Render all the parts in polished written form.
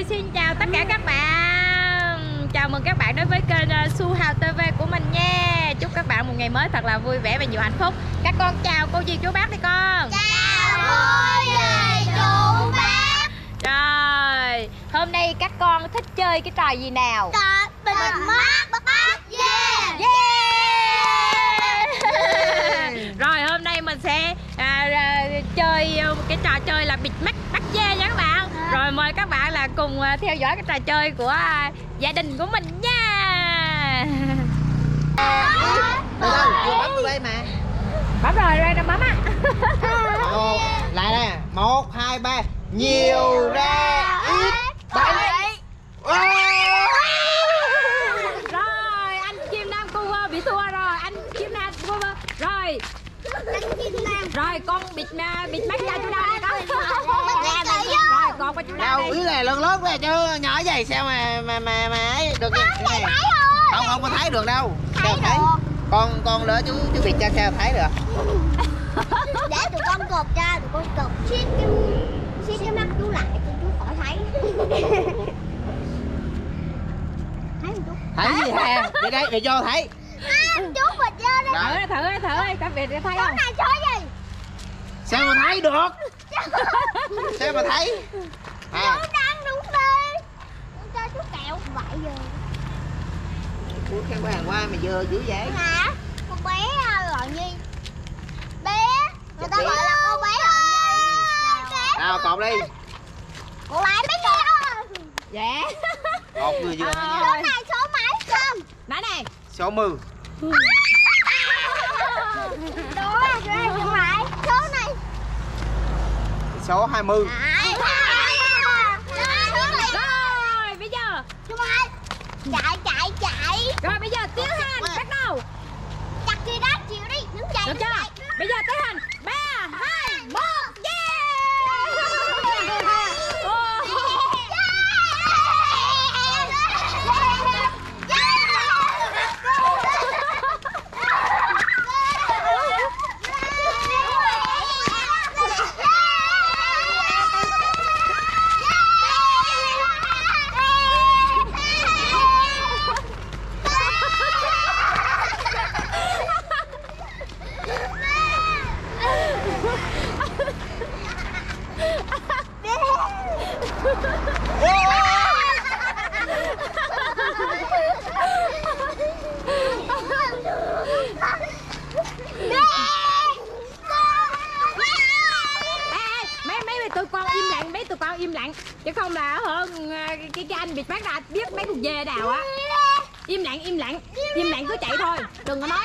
xin chào tất cả các bạn. Chào mừng các bạn đến với kênh Su Hào TV của mình nha. Chúc các bạn một ngày mới thật là vui vẻ và nhiều hạnh phúc. Các con chào cô dì chú bác đi con. Chào cô dì chú bác. Rồi, hôm nay các con thích chơi cái trò gì nào? Trò bịt mắt bắt dê. Rồi hôm nay mình sẽ chơi cái trò chơi là bịt mắt bắt dê nha các bạn. Rồi mời các bạn là cùng theo dõi cái trò chơi của gia đình của mình nha. Chưa bấm vô đây mà. Bấm rồi, đây nó bấm á. Lại nè, 1, 2, 3. Nhiều ra ít bậy. Rồi anh chim nam cu bị thua rồi. Anh chim nam cu rồi. Rồi con bịt mắt ra chú đâu nè con. Rồi con qua chú đâu Đâu ý là lớn lớn ra chứ nhỏ vậy sao mà ấy được vậy? Không có thấy được đâu. Sao thấy? Con lỡ chú bịt cho sao thấy được? Để tụi con cột ra, tụi con cột siết cái mắt chú lại cho chú khỏi thấy. Thấy không chú? Thấy gì hả? Để đây để cho thấy. Chú bịt vô đây. Thử các vị thấy không? Này số gì? Sao mà thấy được? Sao mà thấy? Chú đang đúng đi. Cho chú kẹo vậy giờ. Chú khen qua hàng qua mày dơ dữ vậy? Hả? Con bé gọi Nhi. Bé, người ta gọi là con bé gọi Nhi. Nào cột đi. Cô lại bé kia. Dạ. Cột người vừa nha. Số này số mấy không? Nói này. Số 10. Đúng rồi, số mấy? Số này. Số 20. Rồi bây giờ Số mấy? Chạy. rồi bây giờ tiến hành bắt đầu. Chặt kia đó, chịu đi, đứng chạy. Được chưa? Bây giờ tiến hành 3, 2, 1. Tụi con im lặng chứ không là hơn cái anh bịt mắt ra biết mấy con dê nào á. Im lặng cứ chạy thôi, đừng có nói.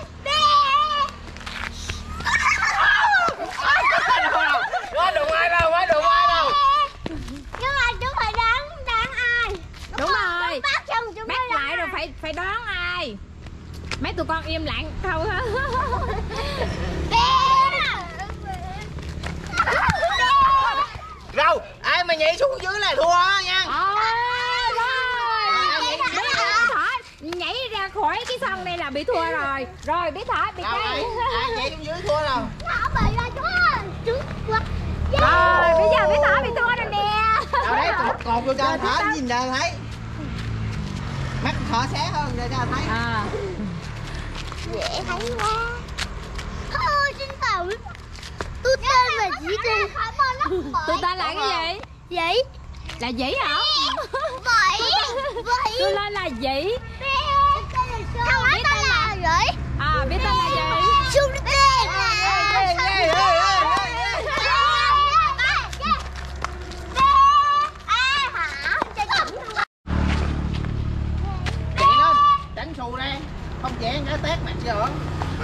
Quá đụng ai đâu. Nhưng mà chú phải đoán ai. Đúng rồi. Bắt lại rồi phải đoán ai. Mấy tụi con im lặng không hả? Đâu, ai mà nhảy xuống dưới là thua nha. Nhảy ra khỏi cái sân này là bị thua rồi. Rồi biết thả bị đây. Ai nhảy xuống dưới thua rồi. Thả bị ra chú quật. Rồi bây giờ biết thả bị thua rồi nè. Đâu đấy, cột vô cho thả nhìn ra thấy. Mắt thở xé hơn để cho thấy. Dễ thấy quá. Thôi xin tẩu. Tôi tên là gì đây? Tôi tên là cái gì? Dĩ. Là Dĩ hả? Vậy. Tôi lên là Dĩ. Không biết tên là Dĩ. Biết tên là gì? Xuân Tiên. Chạy lên, tránh xù đây. Không chạy cái tét mặt chưa hả?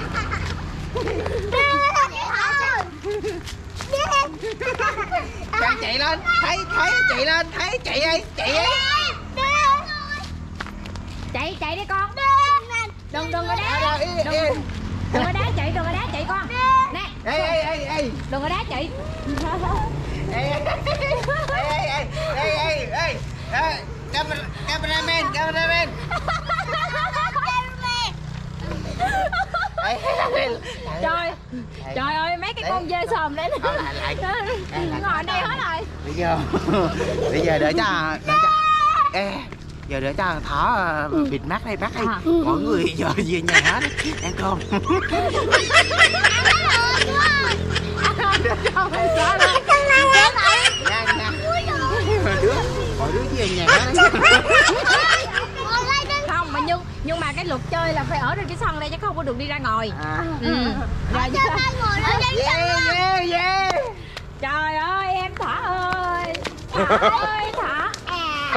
Chạy lên, thấy chạy lên, thấy chạy đi. Chạy đi con. Đừng có đá. Đừng có đá chạy con. Nè. Ê. Đừng có đá chạy. Ê. Cameraman. Trời ơi mấy cái con dê sòm đấy. Lại. Ngồi đây hết rồi. Bị bây giờ để cho ê, giờ để cho Thỏ bịt mắt đây, bắt đi. Mọi người giờ về nhà hết ăn cơm. Mọi đứa về nhà hết. Không mà nhưng mà cái luật chơi là phải ở trên cái sân đây chứ không có được đi ra ngoài. Rồi Yeah. Trời ơi em Thỏ ơi. Thỏ ơi Thỏ à.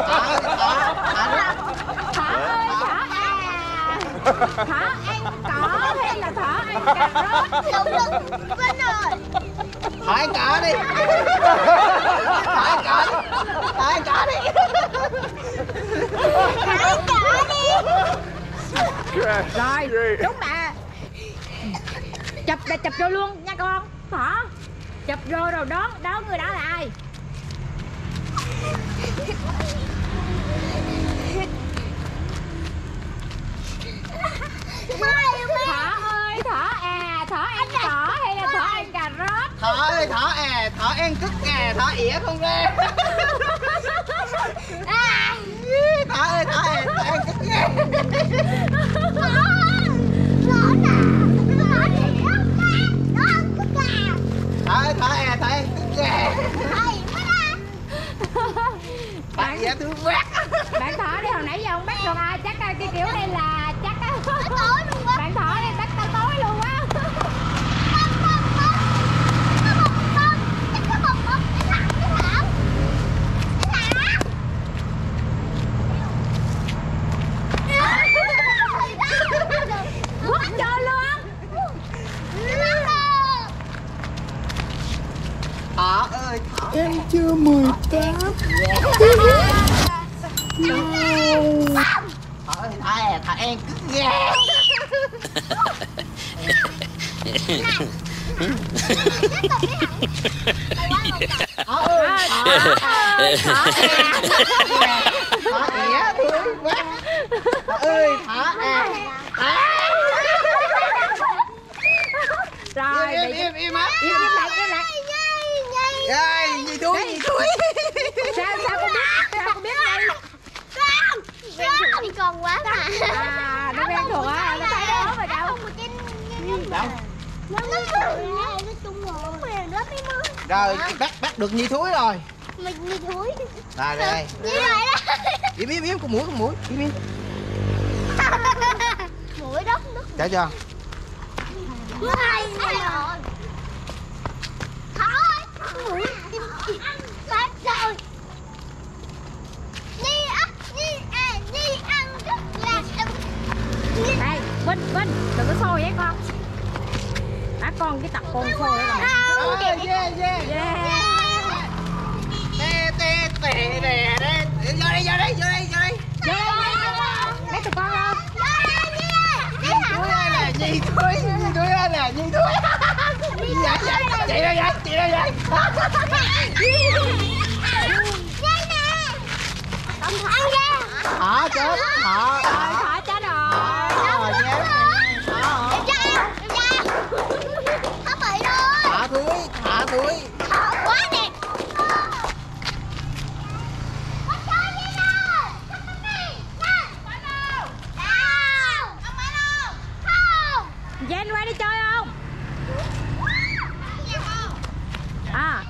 Thỏ ơi Thỏ à. Thỏ ăn cỏ hay là Thỏ ăn cà rốt? Vinh rồi. Thỏ ăn cỏ đi. Thỏ ăn cỏ đi. Thỏ ăn cỏ đi. Rồi đúng mà. Chụp vô luôn nha con. Thỏ chụp vô rồi đón người đó là ai? Thỏ ơi Thỏ à. Thỏ ăn cỏ hay là Thỏ ăn cà rốt? Thỏ ơi Thỏ à. Thỏ ăn cứt à. Thỏ ỉa không ra. Thỏ ơi Thỏ à. Thỏ ăn cứt à. Thỏ ơi Thỏ à. Thỏ ăn cứt à. Bạn dễ thương quá. Bạn Thỏ đi hồi nãy giờ không bắt được ai. Chắc cái kiểu đây là chắc bạn Thỏ đi bắt tới tối luôn á. Quất chơi luôn. Thỏ ơi Thỏ. Em chưa 18. Thỏ ơi Thỏ à. Thỏ ăn cứt gà. Thỏ ơi Thỏ ỉa thương quá. Thỏ ơi Thỏ à. Rồi Im á. im lại. Ơi gì thúi. Sao con biết đây? Đi con quá mà. À nó quen thuộc á, nó thấy đó mà đâu. Đâu? Nó chung rồi. Rồi bắt được Nhi thúi rồi. Mình đi thúi. Rồi đây. Như vậy đó. Im con mũi. Im. Mũi đất nước. Trả cho. Hay rồi. Thôi. Mũi. Phát rồi. Nhi ăn rất là Đây, Vinh, đừng có xô vậy con. Con cái tập con xô đấy rồi. Yeah. Tè. Vô đây. Lấy tụi con không? Thúi ơi là Nhi thúi. Chị đâu vậy? Thỏ chết. Thỏ chết rồi. Thỏ thúi. Quá đẹp. Jen qua đi chơi không? À.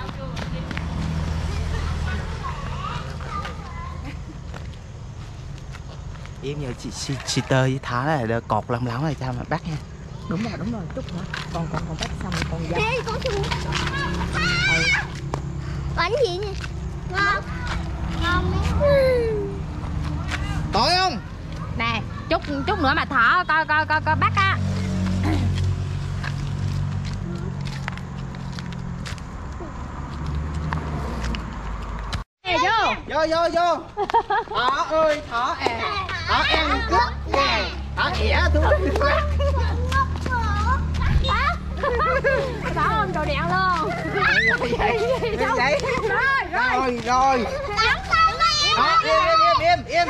Em nhờ chị Tơ với Thỏ là cột lắm rồi sao mà bắt nha. Đúng rồi, chút nữa. Con bắt xong con dắt. Ê, con chung. Bánh gì nè? Ngon Tội không? Nè, chút nữa mà Thỏ coi bắt á. Vô. Thỏ ơi Thỏ à. Thỏ ăn cứt gà. Thỏ ỉa thúi. Thỏ ôm đồ đẹo luôn. Rồi. Im.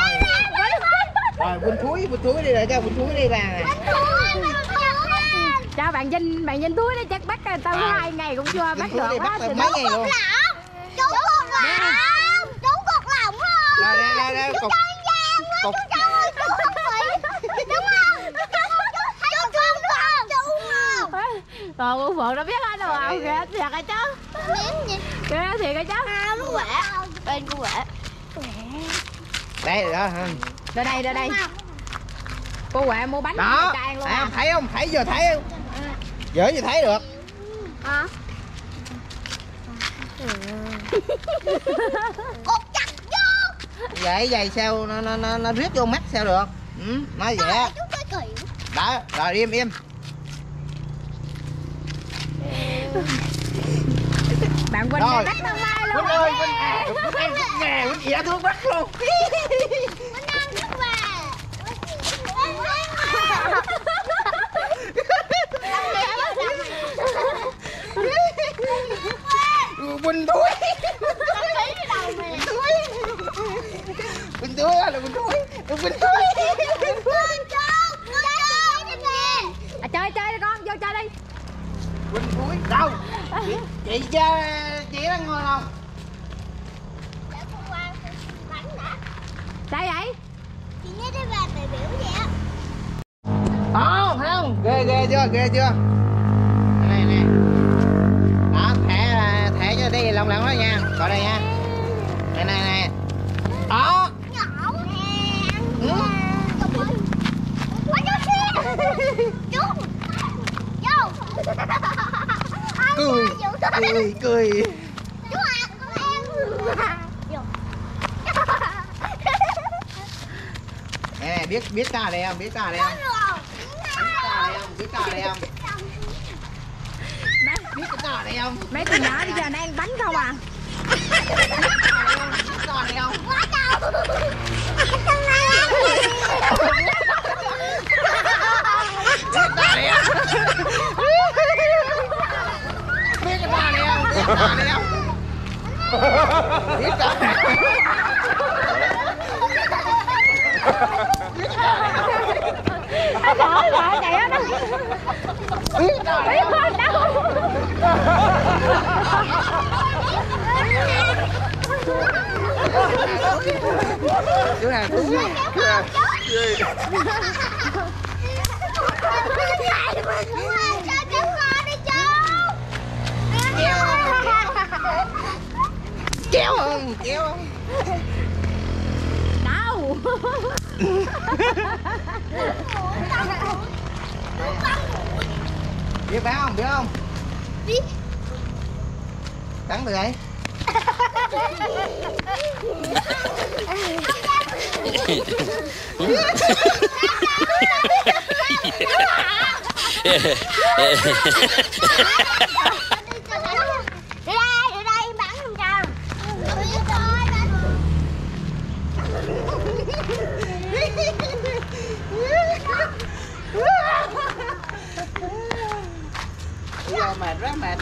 Vinh. Rồi Vinh thúi đi để cho Vinh thúi đi bà này. Sao bạn Vinh túi nó chắc bắt tao 2 ngày cũng chưa bắt được bắt á. được mấy ngày luôn. Chú cột lỏng. Chú cột lỏng rồi. Đây cục. Cục. Chú ơi, chú không bị. Đúng không? Chú không? Còn con Phượng nó biết hết đâu à. Kìa thiệt hả chứ? Miếng gì? Kìa thiệt hả chứ? Nó quẻ. Bên của quẻ. Đây đó. Đưa đây. Cô Huệ mua bánh Đó. Trang luôn À, thấy không? Thấy giờ thấy không? Giờ gì thấy được. Hả? Cột chặt vô. Vậy vậy sao nó riết vô mắt sao được? Nói vậy á. Chú chơi kỳ. Đó, rồi im. Bạn Vinh này bắt tao mai luôn. Vinh ơi, Vinh dễ thương bắt luôn. Mình ăn nước bà. Quỳnh đuối. Quỳnh đuối là Quỳnh đuối. Chơi đi con, vô chơi đi. Quỳnh đuối. Đâu? Chị đang ngồi không? Sao vậy? Chị nhớ đến bà đại biểu vậy á. Không. Ghê chưa? Này. Đó, thẻ cho đi lòng đó nha. Coi đây nha. Này. Đó. Nhỏ nè. Quá chú xe. Chú. Vô. Cười. Chú ăn con em. Vô. Nè, biết ca đây không? Biết ca đây không? Biết ca đây không? Mấy tụi nhỏ bây giờ nó ăn bánh không à? Biết ca đây không? Quá đâu. Trời ơi, chạy á nó. Chú Hà cứu. Kéo không? Đâu? Biết không? Biết. Cắn từ đấy. Đưa đây bán 500. Giờ mệt, rất mệt.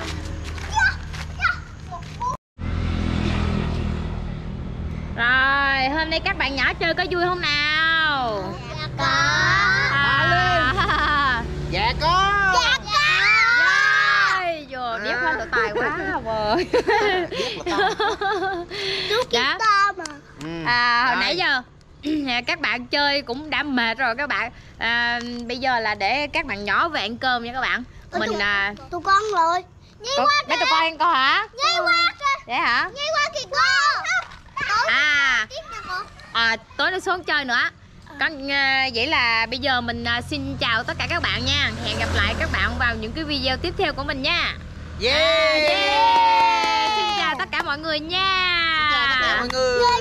Rồi, hôm nay các bạn nhỏ chơi có vui không nào? Có. Dạ có. Rồi, vừa biết hết tụi tài quá rồi. Đó. Hồi nãy giờ các bạn chơi cũng đã mệt rồi các bạn. Bây giờ là để các bạn nhỏ về ăn cơm nha các bạn. Mình tụi con rồi. mấy tụi con ăn con hả? Nhây qua kìa. Vậy hả? Nhây qua kìa cô. Tối nó xuống chơi nữa. Vậy là bây giờ mình xin chào tất cả các bạn nha. Hẹn gặp lại các bạn vào những cái video tiếp theo của mình nha. Yeah. Xin chào tất cả mọi người nha. Chào tất cả mọi người.